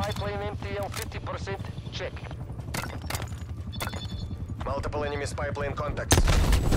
Spy plane MTL 50%. Check. Multiple enemy spy plane contacts.